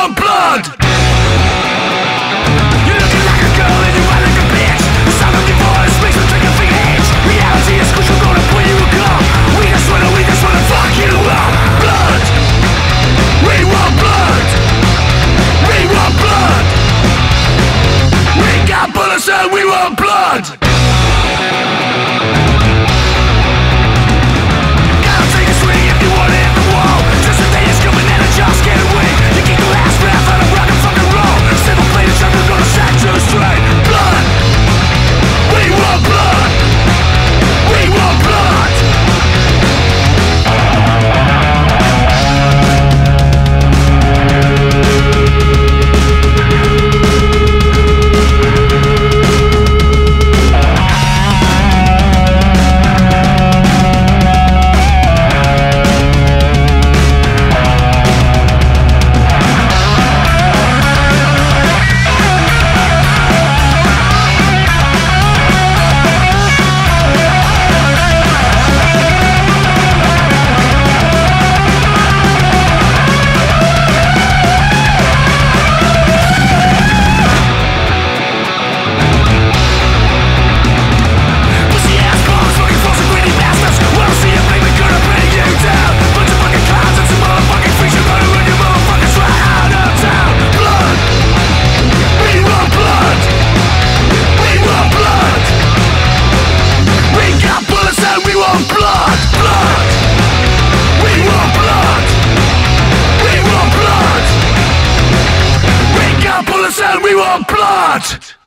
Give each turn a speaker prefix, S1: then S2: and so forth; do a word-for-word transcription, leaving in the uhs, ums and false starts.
S1: want blood. You're looking like a girl and you act like a bitch. The sound of your voice makes me take a big itch. Reality is crucial, gonna put you a gun. We just wanna, we just wanna fuck you up. Blood. We want blood. We want blood. We got bullets and we want blood. We want blood!